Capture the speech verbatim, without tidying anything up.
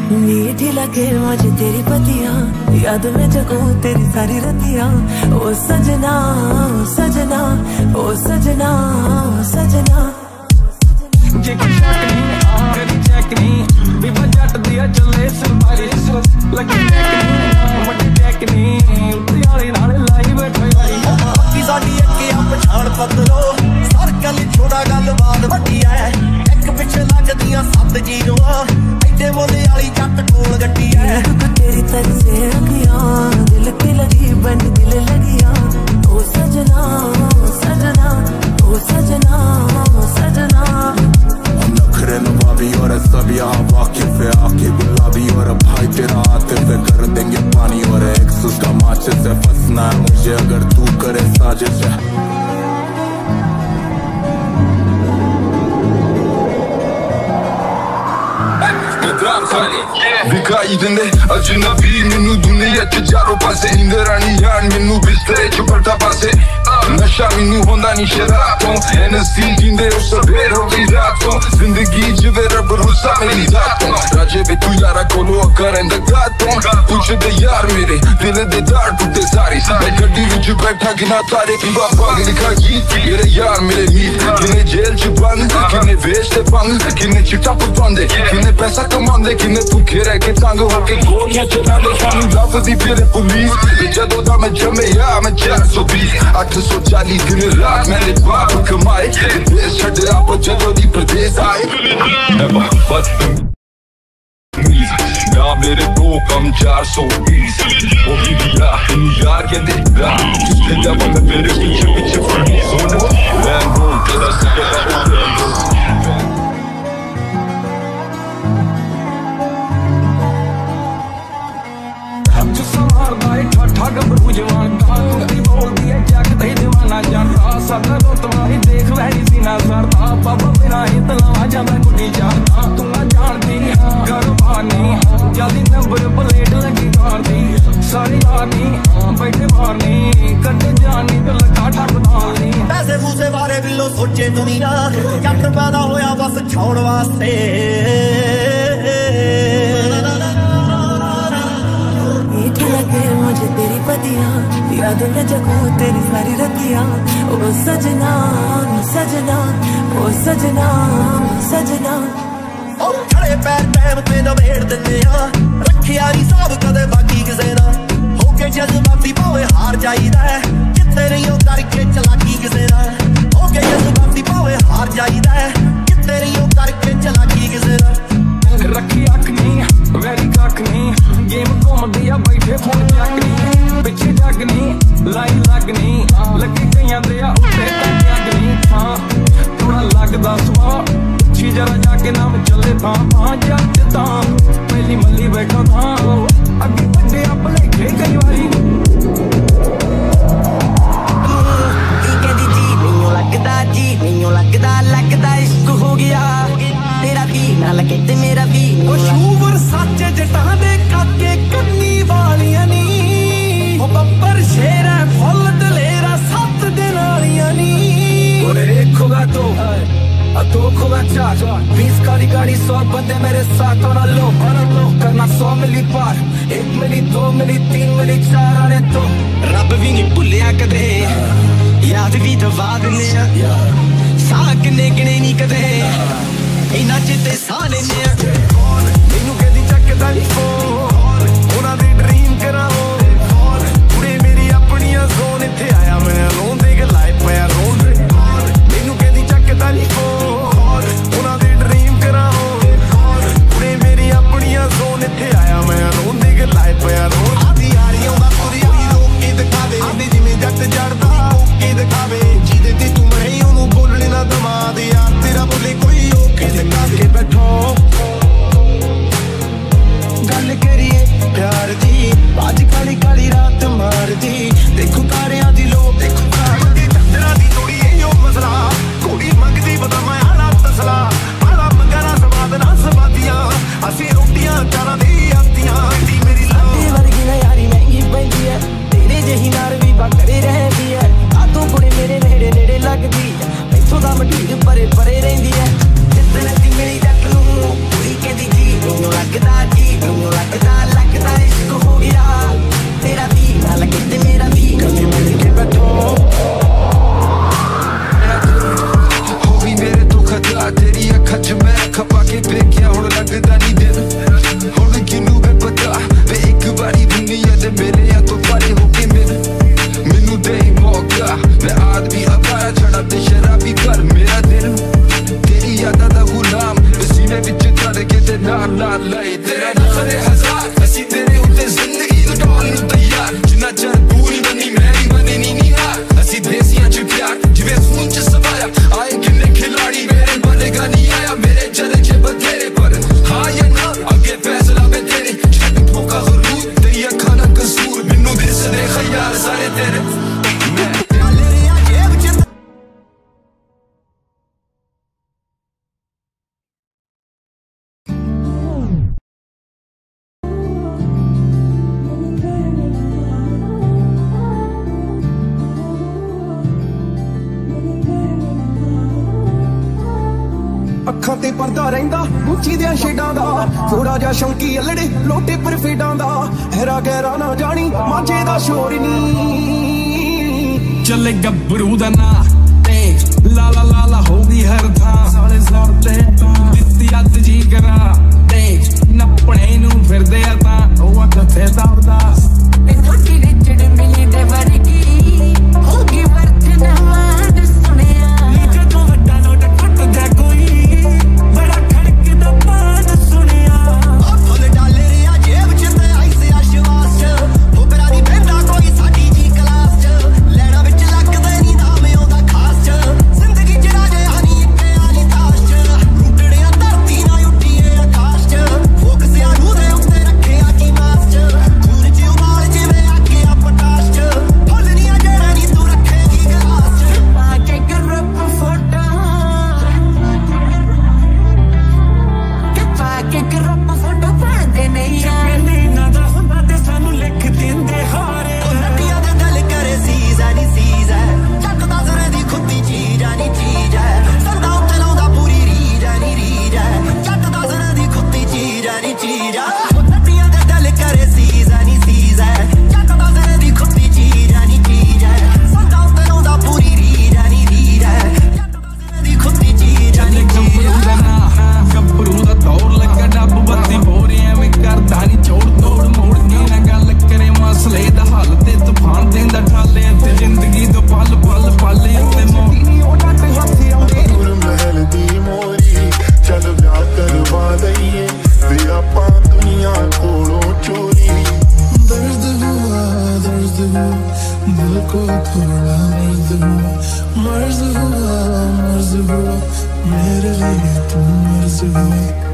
मीठी लगे मुझे तेरी पतियां, याद में जगूं तेरी सारी रतियां। ओ सजना ओ सजना ओ सजना ओ सजना। जे कोई शक नहीं करी चेक नहीं, बीबा जट दिया चले सरबारी लगी चेक नहीं, वड्डी चेक नहीं, उत्ते वाली नाल लाई बैठे वाली बाकी साडी अगे आ पछाण पतलो, सर्कल छोड़ा गलबात वड्डी है। एक पिछे लगदियां सत जीरोआं, एडे मोले वाली जट कोल गड्डी है। तेरी तरसे अखियां दिल की लगी बन दिल लगियां। ओ सजना ओ सजना ओ सजना ओ सजना। नखरे नवाबी और सब यहाँ वाकिफ है, आके गुलाबी और भाई तेरा आतिफ है। कर देंगे पानी और एक्स उसका माचिस है। फंसना है मुझे अगर तू करे साजिश है। दिखाई देंदे अजनबी मैनू दुनिया च चारों पासे, नींदर आनी जान मैनू बिस्तरे च पलटा पासे। नशा मैनू होंदा नहीं शराब तो, एनएससी जींदे उस सवेर हो गई रात तो। जिंदगी च वे रब रुस्सा मेरी जात तो, राजे बे तू यारा कोलो करें दगात तो। पूछदे यार मेरे दिल दे दाड़ टूटे सारी, मैं गड्डी विच बैठा गिना तारे की बाबा लिखा गीत। मेरे यार मेरे मीत किने जेल च बंद, किने वेचते पंग, किने चिट्टा पतवांदे, किने पैसा कमांदे, किने भुखे रह के तंग होके गोलियां चलांदे। सानू लभदी फिर पुलिस जदों दा मैं जम्मेया मैं चार सौ बीस अठ सौ चाली दिन रात मेरे बाप कमाए। देश छड्डे आप जदों दी प्रदेश आए। ना मेरे दो कम चार सौ बीस, वो भी दिया यार कहते जिसने जब मेरे पीछे पीछे फड़ी सुन लैंड रोड तेरा सकेगा। ठा गबरू जवान का कुत्ती बोलती है जग दे दीवाना जानता। सादा रोतवा ही देख वैरी सीना सरदा, बाबा मेरा ही तलावा जांदा गुड्डी चाहता। तू ना जानदी घर बानी जल्दी नंबर प्लेट लगी कार दी। सारी रानी बैठे मारनी कट्टे जानी तो लगा ठक डालनी। पैसे पूसे बारे बिल्लो सोचे दुनिया, जट पैदा होया बस छाउण वास्ते। मुझे तेरी पतियां, याद में जगूं तेरी सारी रतियां। ओ सजना सजना ओ सजना सजना। ओ खड़े पैर टाइम पे नवेड़ दिंदे आ, रखिया नी साहब कदे बाकी किसे ना। होके जज्बाती भावे हार जाईदा है, किते नहीं करके चलाकी किसे ना। होके जज्बाती भावे हार जाईदा है, किते नहीं करके चलाकी किसे ना। रखी अख नहीं वैरी कख नहीं, गेम घूमदी आ बैठे फोन चक नहीं। पिछे जग नहीं लाई लग नहीं, लगे कईयां दे आ उत्ते जग नहीं। हाँ थोड़ा लगदा सुआ उच्ची जरा जाके नाम चले था। हाँ जट तां पहली मल्ली बैठा था, अगे बड़े आ भलेखे कई वारी। लगदा जी नहीं लगदा लगदा इश्क हो गया तेरा भी ना लगे ते मेरा भी। ओ शूवर सच जटां दे काके कन्नी वालियां नी, ओ बब्बर शेर है फुल दलेरा सत दिन वालियां नी। ओरे एक होगा तो दो होगा चार, बीस काली गाड़ी सौ बंदे मेरे साथ और लो करना। सौ मिली पार एक मिली दो मिली तीन मिली चार आने तो रब भी नहीं भुलिया कदे, याद भी दवा दिंदे आ। साह किन्ने गिने नहीं कदे, इन्ना चिते साह लेने आ। मैनू कहदी चकदा नी फोन, उन्हां दी ड्रीम कराओ। कुड़े मेरी अपनियां जोन इत्थे आया मैं रोंदे गलाए पिया रोंद। मैनू कहदी चकदा नी फोन, उन्हां दी ड्रीम कराओ। कुड़े मेरी अपनियां जोन इत्थे आया मैं रोंदे गलाए पिया रोंद। आधी यारियां दा पूरी होई रोक के दिखावे, आंदे जिवें जट जड़दा होके दिखावे। जिदे ते तू मैं ओनू बोलने ना दमा दे यार, तेरा बोले कोई ਅੱਖਾਂ ਤੇ ਪਰਦਾ ਰਹਿੰਦਾ ਉੱਚੀ ਦੀਆਂ ਛੇਡਾਂ ਦਾ ਥੋੜਾ ਜਿਹਾ ਸ਼ੌਂਕੀ ਅਲੜੇ ਲੋਟੇ ਪਰ ਫੇਡਾਂ ਦਾ ਹੈਰਾ ਗਹਿਰਾ ਨਾ ਜਾਣੀ ਮਾਝੇ ਦਾ ਸ਼ੋਰ ਨੀ ਚੱਲੇ ਗੱਭਰੂ ਦਾ ਨਾ ਤੇ ਲਾਲਾ ਲਾਲਾ ਹੋ ਗਈ ਹਰ ਥਾਂ ਸਾਲੇ ਜ਼ੋਰ ਤੇ ਦਿੱਤੀ ਅੱਤ ਜੀ ਕਰਾ ਤੇ ਨੱਪਣੇ ਨੂੰ ਫਿਰਦੇ ਆ ਤਾਂ ਉਹ ਕਿੱਥੇ ਦਬਦਾ ਤੇ ਥੋੜੀ ਰਿਚੜ ਮਿਲੀ ਦੇ ਵਰਗੀ ਹੋ ਗਈ ਵਰਤ ਨਵਾਂ ਸੁਣਿਆ ਨੀ ਜਦੋਂ ਵੱਡਾ ਨੋਟ ਕੱਟਦਾ ਕੋਈ ਬੜਾ ਖੜਕਦਾ ਬਾਤ ਸੁਣਿਆ ਉਹ ਫੁੱਲ ਡਾਲਰ ਆ ਜੇਬ ਚ ਤੇ ਆਈਸ ਆਸ਼ਵਾਸ ਚ ਫੁਕਰਾ ਦੀ ਬੈਂਦਾ ਕੋਈ ਸਾਡੀ ਜੀ ਕਲਾਸ ਚ ਲੈਣਾ ਵਿੱਚ ਲੱਗਦਾ ਨਹੀਂ ਨਾਮ ਉਹਦਾ ਖਾਸ ਚ ਜ਼ਿੰਦਗੀ ਚ ਰਾਜੇ ਹਨੀ ਇੱਕੇ ਆਲੀ ਤਾਸ਼ ਚ ਰੁੱਟੜਿਆ ਧਰਤੀ ਨਾ ਉੱਠੀਏ ਆਕਾਸ਼ ਚ ਫੋਕਸਿਆ ਨੂੰ ਦੇ ਉੱਤੇ ਰੱਖਿਆ ਕੀ ਮਾਸ ਚ ਖੂਨ ਚ ਉਬਾਲ ਜਿਵੇਂ ਅੱਗੇ ਆ ਪਟਾਸ਼ ਚ ਫੁੱਲ ਨਹੀਂ ਆ ਜਿਹੜਾ ਨਹੀਂ ਤੂੰ ਰੱਖੇਗੀ ਗਲਾਸ ਚ ਪਾ ਕੇ ਗਰਪ ਫੋਟੋ ਕਿ ਪਾ ਕੇ ਗਰਪ ਫੋਟੋ ਪਾਉਂਦੇ ਨਹੀਂ ਚੱਲੇ ਨਾ ਦਾ ਹੁੰਦਾ ਤੇ ਸਾਨੂੰ ਲਿਖ ਦਿੰਦੇ ਹਾਰੇ ਨੱਟੀਆਂ ਦੇ ਦਿਲ ਕਰੇ ਸੀਜ਼ਾ ਨੀ ਸੀਜ਼ਾ ਚੱਕਦਾ ਜ਼ਰੇ ਦੀ ਖੁੱਦੀ ਚੀਜ਼ ਆ ਨੀ ਚੀਜ਼ ਹੈ ਸੰਦਾ ਉੱਤੇ ਲਾਉਂਦਾ ਪੂਰੀ ਰੀਝ ਆ ਨੀ ਰੀਝ ਹੈ ਚੱਕਦਾ ਜ਼ਰੇ ਦੀ ਖੁੱਦੀ ਚੀਜ਼ ਆ ਨੀ ਚੀਜ਼ ਆ ਨੱਟੀਆਂ ਦੇ ਦਿਲ ਕਰੇ ਸੀਜ਼ਾ ਨੀ ਸੀਜ਼ਾ ਚੱਕਦਾ ਜ਼ਰੇ ਦੀ ਖੁੱਦੀ ਚੀਜ਼ ਆ ਨੀ ਚੀਜ਼ ਹੈ ਸੰਦਾ ਉੱਤੇ ਲਾਉਂਦਾ ਪੂਰੀ ਰੀਝ ਆ ਨੀ ਰੀਝ ਹੈ ਚੱਕਦਾ ਜ਼ਰੇ ਦੀ ਖੁੱਦੀ ਚੀਜ਼ ਆ ਨੀ ਚੀਜ਼ ਗੱਭਰੂ ਦਾ ਨਾ ਗੱਭਰੂ ਦਾ ਦੌਰ ਲੱਗਾ ਡੱਬ ਬੱਤੀ ਬੋਰੇ ਐਵੇਂ ਕਰਦਾ ਨੀ ਜੋੜ ਤੋੜ ਮੋੜ ਕੇ ਨਾ ਗੱਲ ਕਰੇ ਮਸਲੇ ਦਾ ਹੱਲ ਤੇ ਤੂਫਾਨ ਦੇਂਦਾ ਠਾਲੇ ਤੇ ਜ਼ਿੰਦਗੀ ਤੋਂ ਪਲ ਪਲ ਪਾਲੇ ਉੱਤੇ ਮੋੜੀ ਨੀ ਉਹ ਡੱਟ ਹੱਥ ਆਉਂਦੇ ਨੂਰ ਮਹਿਲ ਦੀ ਮੋਰੀ ਚੱਲ ਵਿਆਹ ਕਰਵਾ ਦਈਏ ਵੇ ਆਪਾਂ ਦੁਨੀਆ ਕੋਲੋਂ ਚੋਰੀ ਦਰਦ ਹੁਆ ਦਰਦ ਹੁਆ ਦਿਲ ਕੋ ਥੋੜਾ ਮਰਜ਼ ਹੁਆ ਮਰਜ਼ ਹੁਆ ਮਰਜ਼ ਹੁਆ मेरे लिए तू मर्ज हुआ